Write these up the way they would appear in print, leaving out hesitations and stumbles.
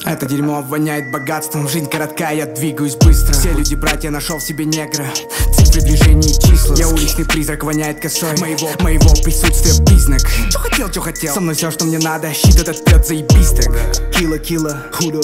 Это дерьмо воняет богатством, жизнь коротка, я двигаюсь быстро. Все люди братья, нашел в себе негра. Цифры, движения и числа. Я уличный призрак, воняет косой моего присутствия признак. Чё хотел, со мной все, что мне надо. Щит этот пьет, заебись так. Килла, худо,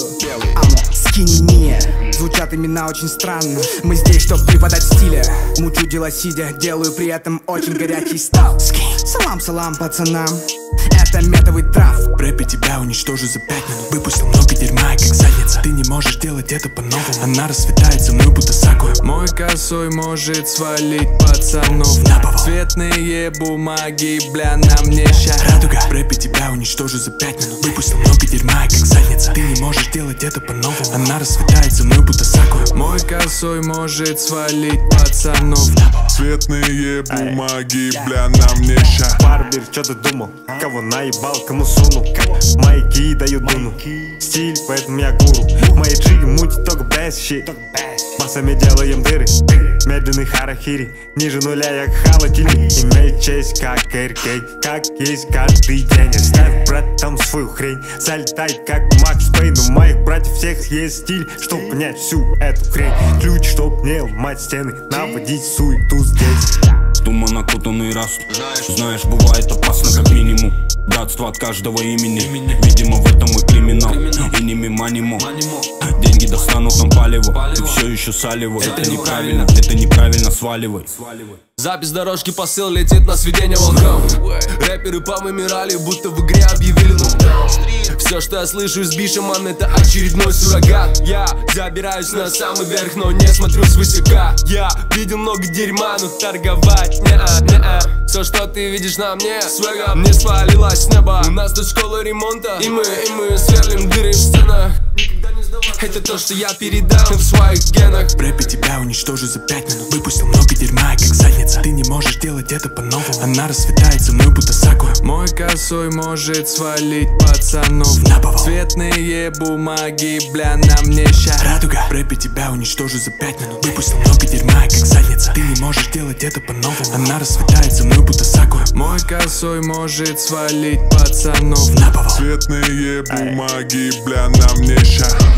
скини. Звучат имена очень странно. Мы здесь, чтоб преподать стиля. Мучу дела сидя, делаю при этом очень горячий став. Салам пацанам, это метовый трав. В рэпе тебя уничтожу за 5 минут. Выпустил много дерьма, как задница. Ты не можешь делать это по-новому. Она расцветает за мной, будто сакура. Мой косой может свалить пацанов на пол. Цветные бумаги, бля, на мне ща радуга. В рэпе тебя уничтожу за 5 минут. Выпустил много дерьма, как задница. Ты не можешь делать это по-новому. Она расцветает за мной, будто сакура. Мой косой может свалить пацанов на пол. Цветные бумаги, бля, на мне ща. Барбер, чё ты думал? Кого наебал, кому сунул? Майки дают дуну. Стиль, поэтому я гуру. Мои джиги мутят только best shit. Массами делаем дыры. Медленный харахири. Ниже нуля я халатили. Имеет честь как РК. Как есть каждый день. Оставь, брат, там свою хрень. Залетай как Макс Пейн. У моих братьев всех есть стиль, чтоб понять всю эту хрень. Ключ, чтоб не ломать стены. Наводить суету здесь. Туман окутанный растут. Знаешь, бывает опасно как минимум. Братство от каждого имени. Видимо, в этом и криминал. И не мимо нему. Деньги достанут нам палево. Ты все еще салево. Это неправильно, сваливай. Запись дорожки, посыл летит на сведение волкам. Рэперы повымирали, будто в игре объявили нокдаун. Все, что я слышу из Бишеман, это очередной суррогат. Я забираюсь на самый верх, но не смотрю свысока. Я видел много дерьма, но торговать не-а. Все, что ты видишь на мне, свегом не свалилось с неба. У нас тут школа ремонта, и мы сверлим дыры в стенах. Это то, что я передал в своих генах. В рэпе тебя уничтожу за 5 минут. Выпустил много дерьма, как задница. Ты не можешь делать это по-новому. Она расцветает за мной, будто сакура. Мой косой может свалить пацанов на пол. Цветные бумаги, бля, на мне ща радуга. В рэпе тебя уничтожу за 5 минут. Выпустил много дерьма, как задница. Ты не можешь делать это по-новому. Она расцветает за мной, будто сакура. Мой косой может свалить пацанов на пол. Цветные бумаги, бля, на мне ща